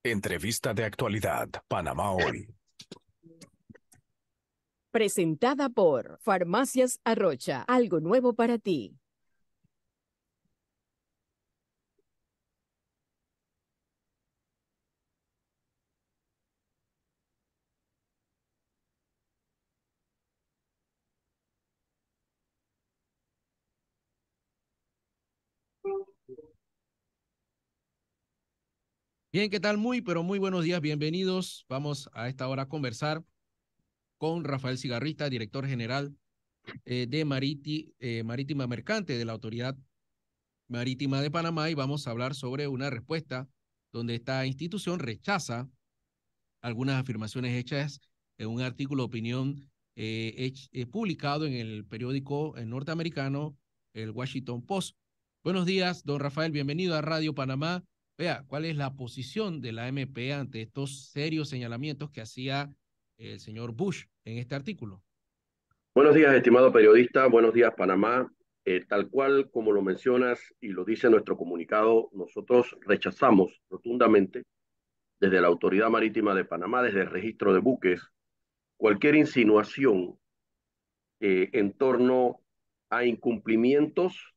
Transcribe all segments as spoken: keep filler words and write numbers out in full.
Entrevista de actualidad, Panamá Hoy. Presentada por Farmacias Arrocha, algo nuevo para ti. Bien, ¿qué tal? Muy, pero muy buenos días, bienvenidos. Vamos a esta hora a conversar con Rafael Cigarrista, director general eh, de Mariti, eh, Marítima Mercante de la Autoridad Marítima de Panamá, y vamos a hablar sobre una respuesta donde esta institución rechaza algunas afirmaciones hechas en un artículo de opinión eh, hech, eh, publicado en el periódico eh, norteamericano, el Washington Post. Buenos días, don Rafael, bienvenido a Radio Panamá. Vea, ¿cuál es la posición de la M P ante estos serios señalamientos que hacía el señor Bush en este artículo? Buenos días, estimado periodista. Buenos días, Panamá. Eh, tal cual como lo mencionas y lo dice nuestro comunicado, nosotros rechazamos rotundamente desde la Autoridad Marítima de Panamá, desde el registro de buques, cualquier insinuación eh, en torno a incumplimientos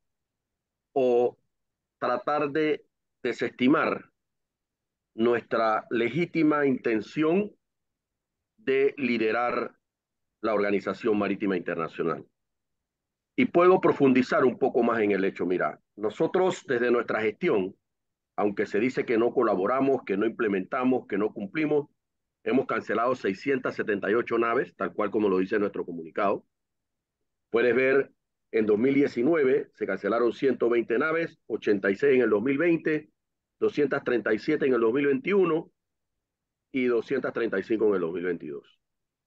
o tratar de desestimar nuestra legítima intención de liderar la Organización Marítima Internacional. Y puedo profundizar un poco más en el hecho. Mira, nosotros desde nuestra gestión, aunque se dice que no colaboramos, que no implementamos, que no cumplimos, hemos cancelado seiscientas setenta y ocho naves, tal cual como lo dice nuestro comunicado. Puedes ver, en dos mil diecinueve se cancelaron ciento veinte naves, ochenta y seis en el dos mil veinte, doscientas treinta y siete en el dos mil veintiuno y doscientas treinta y cinco en el dos mil veintidós.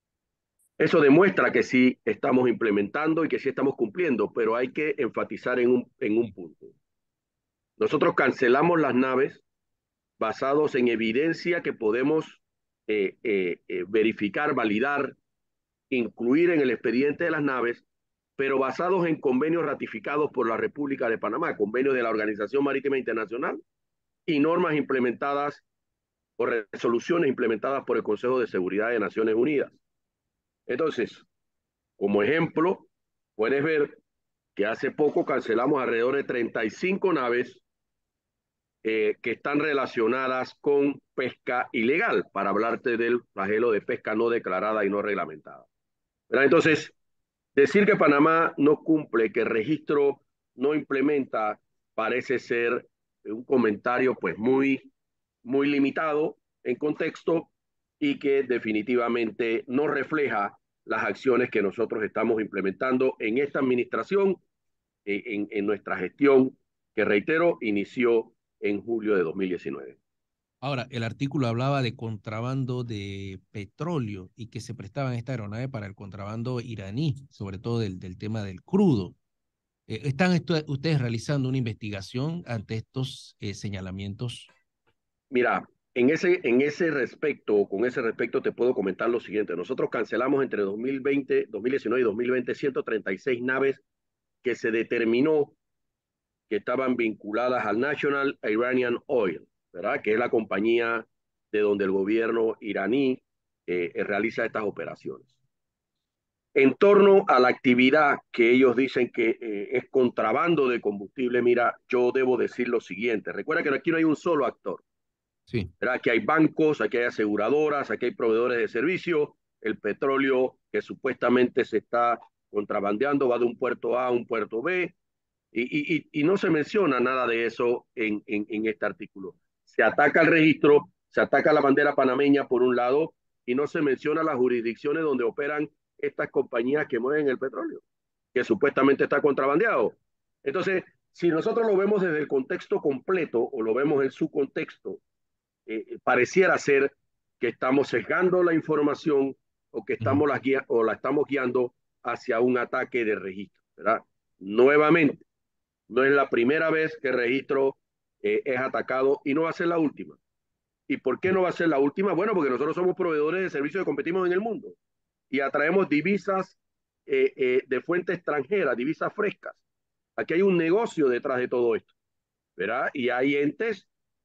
Eso demuestra que sí estamos implementando y que sí estamos cumpliendo, pero hay que enfatizar en un, en un punto. Nosotros cancelamos las naves basados en evidencia que podemos eh, eh, eh, verificar, validar, incluir en el expediente de las naves, pero basados en convenios ratificados por la República de Panamá, convenios de la Organización Marítima Internacional y normas implementadas o resoluciones implementadas por el Consejo de Seguridad de Naciones Unidas. Entonces, como ejemplo, puedes ver que hace poco cancelamos alrededor de treinta y cinco naves eh, que están relacionadas con pesca ilegal, para hablarte del flagelo de pesca no declarada y no reglamentada. ¿Verdad? Entonces, decir que Panamá no cumple, que el registro no implementa, parece ser un comentario pues muy, muy limitado en contexto y que definitivamente no refleja las acciones que nosotros estamos implementando en esta administración, en, en nuestra gestión, que reitero, inició en julio de dos mil diecinueve. Ahora, el artículo hablaba de contrabando de petróleo y que se prestaban esta aeronave para el contrabando iraní, sobre todo del, del tema del crudo. Eh, ¿Están ustedes realizando una investigación ante estos eh, señalamientos? Mira, en ese, en ese respecto, con ese respecto te puedo comentar lo siguiente. Nosotros cancelamos entre dos mil veinte, dos mil diecinueve y dos mil veinte ciento treinta y seis naves que se determinó que estaban vinculadas al National Iranian Oil, ¿verdad? Que es la compañía de donde el gobierno iraní eh, realiza estas operaciones. En torno a la actividad que ellos dicen que eh, es contrabando de combustible, mira, yo debo decir lo siguiente. Recuerda que aquí no hay un solo actor. Sí. ¿Verdad? Aquí hay bancos, aquí hay aseguradoras, aquí hay proveedores de servicios. El petróleo que supuestamente se está contrabandeando va de un puerto A a un puerto B. Y, y, y no se menciona nada de eso en, en, en este artículo. Se ataca el registro, se ataca la bandera panameña por un lado y no se menciona las jurisdicciones donde operan estas compañías que mueven el petróleo, que supuestamente está contrabandeado. Entonces, si nosotros lo vemos desde el contexto completo o lo vemos en su contexto, eh, pareciera ser que estamos sesgando la información o que estamos Uh-huh. la, guía, o la estamos guiando hacia un ataque de registro, ¿verdad? Nuevamente, no es la primera vez que el registro eh, es atacado y no va a ser la última. ¿Y por qué no va a ser la última? Bueno, porque nosotros somos proveedores de servicios que competimos en el mundo y atraemos divisas eh, eh, de fuente extranjera, divisas frescas. Aquí hay un negocio detrás de todo esto, ¿verdad? Y hay entes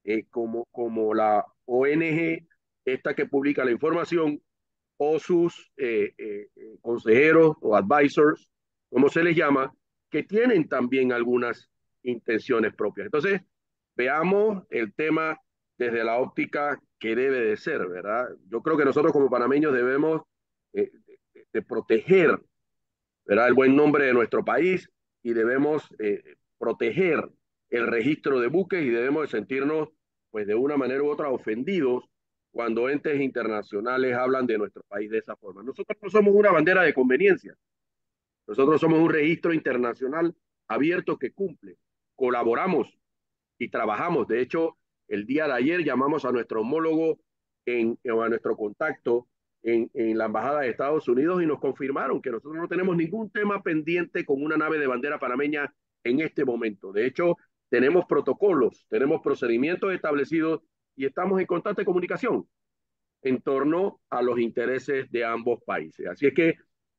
eh, como, como la O N G, esta que publica la información, o sus eh, eh, consejeros o advisors, como se les llama, que tienen también algunas intenciones propias. Entonces, veamos el tema desde la óptica que debe de ser, ¿verdad? Yo creo que nosotros como panameños debemos eh, de, de proteger, ¿verdad?, el buen nombre de nuestro país y debemos eh, proteger el registro de buques y debemos de sentirnos, pues de una manera u otra, ofendidos cuando entes internacionales hablan de nuestro país de esa forma. Nosotros no somos una bandera de conveniencia, nosotros somos un registro internacional abierto que cumple, colaboramos y trabajamos. De hecho, el día de ayer llamamos a nuestro homólogo, en, o a nuestro contacto en, en la Embajada de Estados Unidos y nos confirmaron que nosotros no tenemos ningún tema pendiente con una nave de bandera panameña en este momento. De hecho, tenemos protocolos, tenemos procedimientos establecidos y estamos en constante comunicación en torno a los intereses de ambos países. Así es que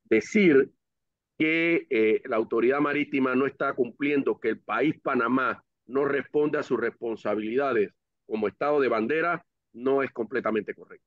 decir que eh, la autoridad marítima no está cumpliendo, que el país Panamá no responde a sus responsabilidades como Estado de bandera, no es completamente correcto.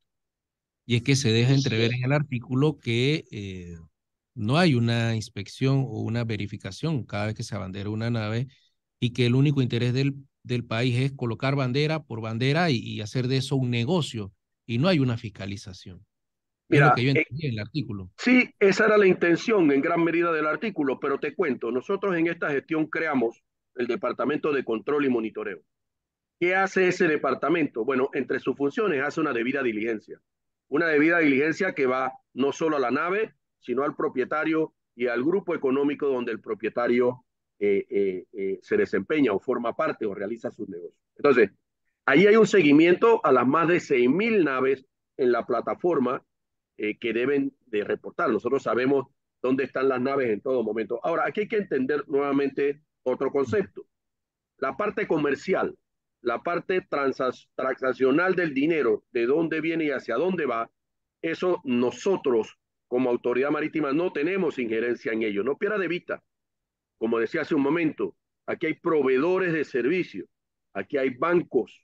Y es que se deja entrever en el artículo que eh, no hay una inspección o una verificación cada vez que se abandera una nave y que el único interés del, del país es colocar bandera por bandera y, y hacer de eso un negocio y no hay una fiscalización. Es lo Mira, que yo eh, entendí en el artículo. sí, esa era la intención en gran medida del artículo, pero te cuento, nosotros en esta gestión creamos el Departamento de Control y Monitoreo. ¿Qué hace ese departamento? Bueno, entre sus funciones hace una debida diligencia. Una debida diligencia que va no solo a la nave, sino al propietario y al grupo económico donde el propietario eh, eh, eh, se desempeña o forma parte o realiza sus negocios. Entonces, ahí hay un seguimiento a las más de seis mil naves en la plataforma eh, que deben de reportar. Nosotros sabemos dónde están las naves en todo momento. Ahora, aquí hay que entender nuevamente otro concepto. La parte comercial, la parte transaccional del dinero, de dónde viene y hacia dónde va, eso nosotros como autoridad marítima no tenemos injerencia en ello. No pierda de vista, como decía hace un momento, aquí hay proveedores de servicios, aquí hay bancos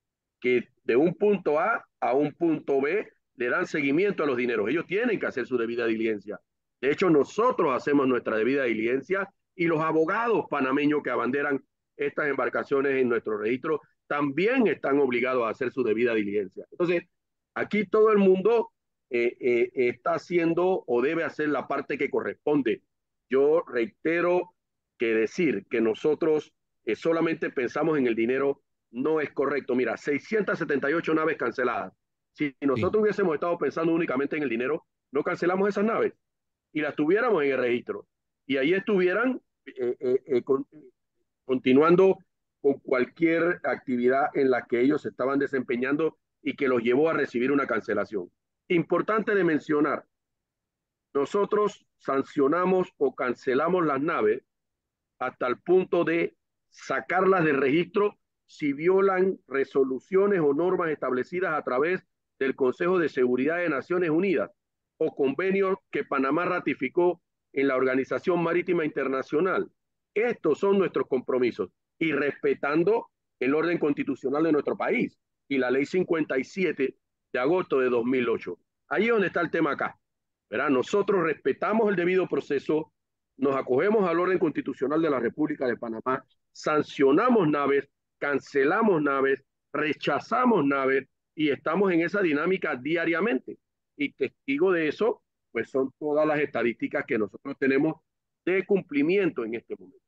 que de un punto A a un punto B le dan seguimiento a los dineros. Ellos tienen que hacer su debida diligencia. De hecho, nosotros hacemos nuestra debida diligencia y los abogados panameños que abanderan estas embarcaciones en nuestro registro también están obligados a hacer su debida diligencia. Entonces, aquí todo el mundo eh, eh, está haciendo o debe hacer la parte que corresponde. Yo reitero que decir que nosotros eh, solamente pensamos en el dinero no es correcto. Mira, seiscientas setenta y ocho naves canceladas. Si nosotros Sí. hubiésemos estado pensando únicamente en el dinero, no cancelamos esas naves y las tuviéramos en el registro. Y ahí estuvieran eh, eh, eh, con, continuando con cualquier actividad en la que ellos estaban desempeñando y que los llevó a recibir una cancelación. Importante de mencionar, nosotros sancionamos o cancelamos las naves hasta el punto de sacarlas de registro si violan resoluciones o normas establecidas a través del Consejo de Seguridad de Naciones Unidas o convenios que Panamá ratificó en la Organización Marítima Internacional. Estos son nuestros compromisos y respetando el orden constitucional de nuestro país y la ley cincuenta y siete de agosto de dos mil ocho. Ahí es donde está el tema acá, ¿verdad? Nosotros respetamos el debido proceso, nos acogemos al orden constitucional de la República de Panamá, sancionamos naves, cancelamos naves, rechazamos naves y estamos en esa dinámica diariamente. Y testigo de eso, pues son todas las estadísticas que nosotros tenemos de cumplimiento en este momento.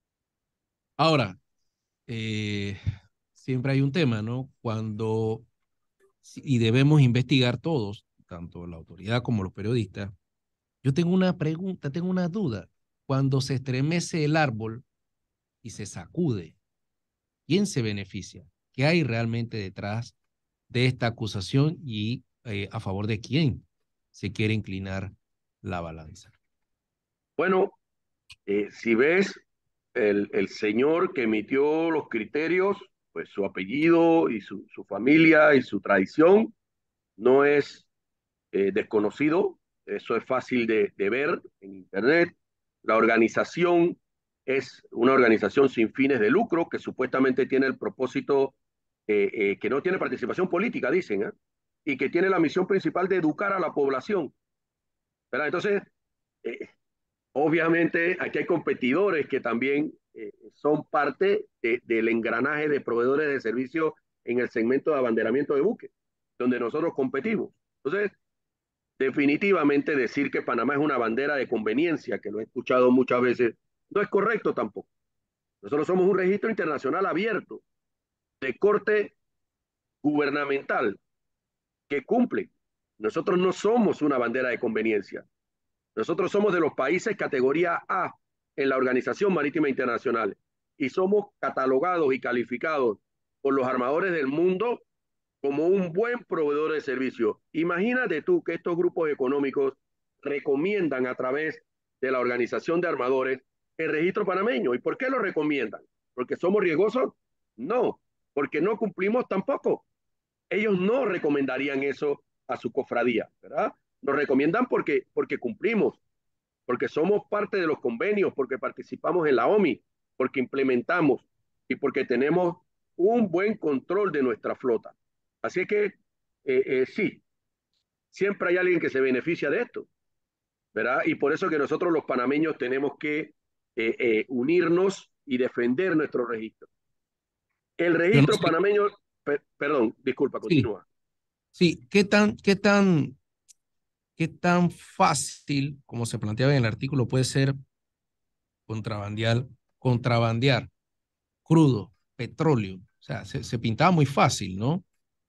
Ahora, eh, siempre hay un tema, ¿no? Cuando, y debemos investigar todos, tanto la autoridad como los periodistas. Yo tengo una pregunta, tengo una duda. Cuando se estremece el árbol y se sacude, ¿quién se beneficia? ¿Qué hay realmente detrás de esta acusación y eh, a favor de quién se quiere inclinar la balanza? Bueno, eh, si ves el, el señor que emitió los criterios, pues su apellido y su, su familia y su tradición no es eh, desconocido, eso es fácil de, de ver en Internet. La organización es una organización sin fines de lucro que supuestamente tiene el propósito eh, eh, que no tiene participación política, dicen, ¿eh? Y que tiene la misión principal de educar a la población, ¿verdad? Entonces, eh, obviamente, aquí hay competidores que también eh, son parte de, del engranaje de proveedores de servicios en el segmento de abanderamiento de buques, donde nosotros competimos. Entonces, definitivamente decir que Panamá es una bandera de conveniencia, que lo he escuchado muchas veces, no es correcto tampoco. Nosotros somos un registro internacional abierto, de corte gubernamental, que cumple. Nosotros no somos una bandera de conveniencia. Nosotros somos de los países categoría A en la Organización Marítima Internacional y somos catalogados y calificados por los armadores del mundo como un buen proveedor de servicios. Imagínate tú que estos grupos económicos recomiendan a través de la Organización de Armadores el registro panameño. ¿Y por qué lo recomiendan? ¿Porque somos riesgosos? No, porque no cumplimos tampoco. Ellos no recomendarían eso a su cofradía, ¿verdad? Nos recomiendan porque, porque cumplimos, porque somos parte de los convenios, porque participamos en la O M I, porque implementamos y porque tenemos un buen control de nuestra flota. Así que eh, eh, sí, siempre hay alguien que se beneficia de esto, ¿verdad? Y por eso que nosotros los panameños tenemos que eh, eh, unirnos y defender nuestro registro. El Yo no registro sé, panameño, per, perdón, disculpa, sí, continúa. sí, ¿qué tan, qué tan, qué tan fácil, como se planteaba en el artículo, puede ser contrabandear, contrabandear crudo, petróleo? O sea, se, se pintaba muy fácil, ¿no?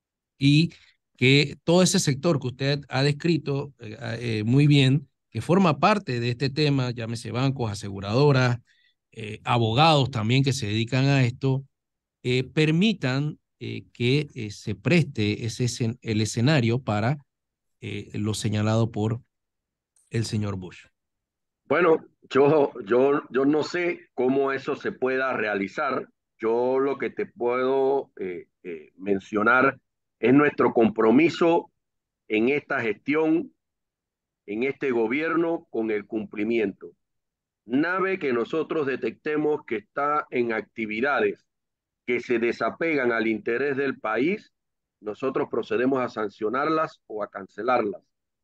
Y que todo ese sector que usted ha descrito eh, eh, muy bien, que forma parte de este tema, llámese bancos, aseguradoras, eh, abogados también que se dedican a esto, eh, permitan eh, que eh, se preste ese, escen el escenario para eh, lo señalado por el señor Bush. Bueno, yo, yo, yo no sé cómo eso se pueda realizar. Yo lo que te puedo eh, eh, mencionar es nuestro compromiso en esta gestión, en este gobierno, con el cumplimiento. Nave que nosotros detectemos que está en actividades que se desapegan al interés del país, nosotros procedemos a sancionarlas o a cancelarlas.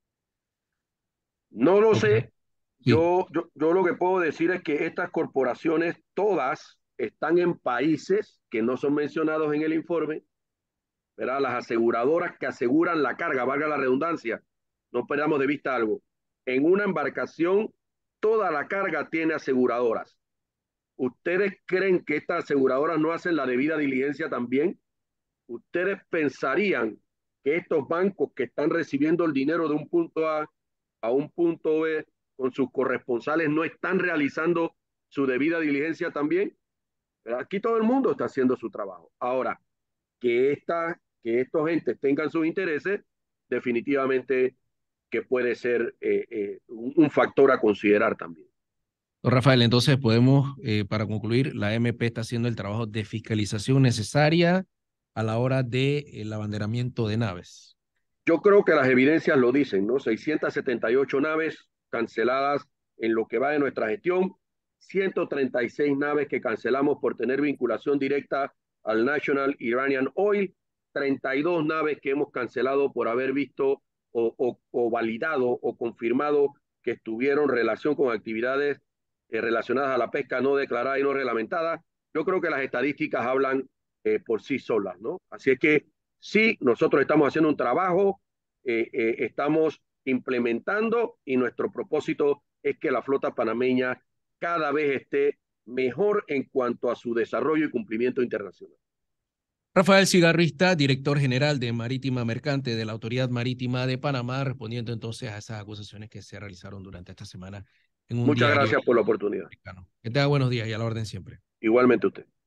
No lo Ok, sé. sí, Yo, yo, yo lo que puedo decir es que estas corporaciones todas están en países que no son mencionados en el informe, ¿verdad? Las aseguradoras que aseguran la carga, valga la redundancia, no perdamos de vista algo. En una embarcación, toda la carga tiene aseguradoras. ¿Ustedes creen que estas aseguradoras no hacen la debida diligencia también? ¿Ustedes pensarían que estos bancos que están recibiendo el dinero de un punto A a un punto B con sus corresponsales no están realizando su debida diligencia también? Pero aquí todo el mundo está haciendo su trabajo. Ahora, que, esta, que estos entes tengan sus intereses, definitivamente que puede ser eh, eh, un, un factor a considerar también. don Rafael, entonces podemos, eh, para concluir, la M P está haciendo el trabajo de fiscalización necesaria a la hora del de abanderamiento de naves. Yo creo que las evidencias lo dicen, ¿no? seiscientas setenta y ocho naves canceladas en lo que va de nuestra gestión, ciento treinta y seis naves que cancelamos por tener vinculación directa al National Iranian Oil, treinta y dos naves que hemos cancelado por haber visto o, o, o validado o confirmado que estuvieron en relación con actividades eh, relacionadas a la pesca no declarada y no reglamentada. Yo creo que las estadísticas hablan eh, por sí solas, ¿no? Así es que sí, nosotros estamos haciendo un trabajo, eh, eh, estamos implementando y nuestro propósito es que la flota panameña cada vez esté mejor en cuanto a su desarrollo y cumplimiento internacional. Rafael Cigarrista, director general de Marítima Mercante de la Autoridad Marítima de Panamá, respondiendo entonces a esas acusaciones que se realizaron durante esta semana en un Muchas diario gracias por la oportunidad. americano. Que tenga buenos días y a la orden siempre. Igualmente usted.